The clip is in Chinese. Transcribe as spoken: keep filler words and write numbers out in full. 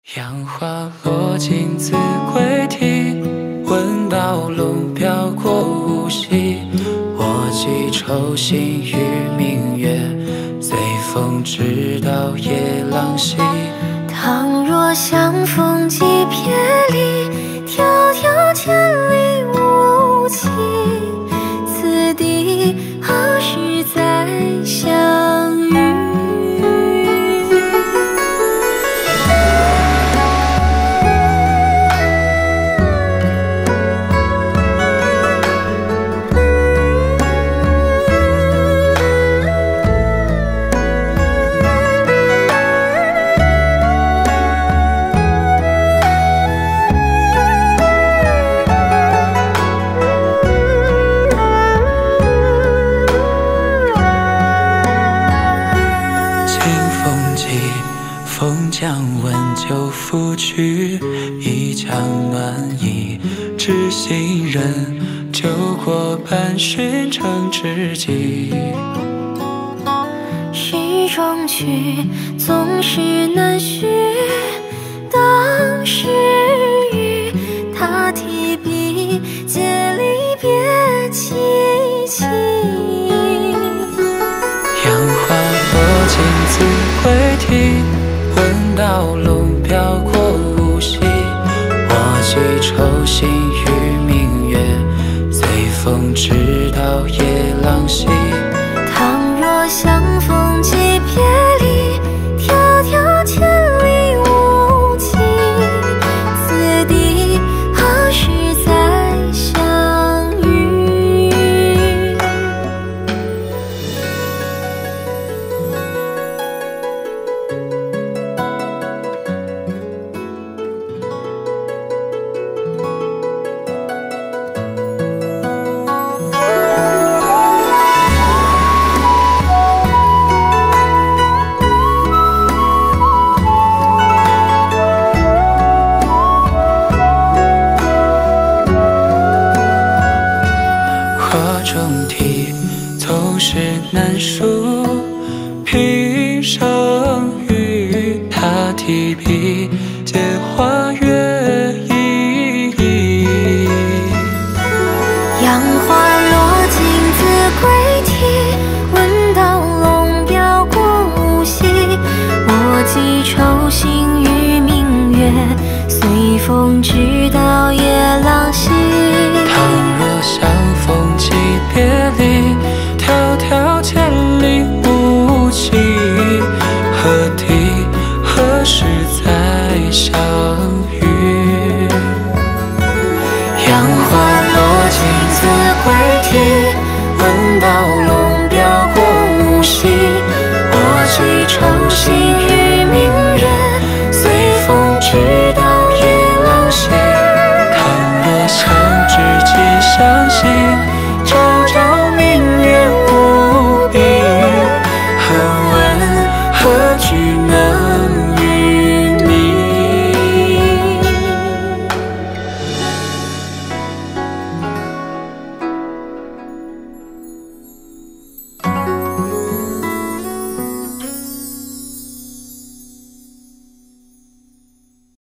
杨花落尽子规啼，闻道龙飘过无锡。我寄愁心与明月，随风直到夜郎西。 倘若相逢即别离，迢迢千里无期。此地何时再相遇？ 风将温酒拂去，一腔暖意知心人，酒过半巡成知己。 诗中曲总是难续，当时与他提笔，借离别凄凄。 杨花落尽子规啼，闻道龙飘过无锡。我寄愁心与明月，随风直到夜郎西。 倘若相逢即别离，迢迢千里无期。此地何时再相遇？ 中题总是难书，平生与他提笔，借花月一忆。 杨花落尽子规啼，闻道龙飘过无锡。我寄愁心与明月，随风直到夜郎西。 倘若相逢即别离，迢迢千里无期。何地何时再相遇？杨花落尽子规啼，闻道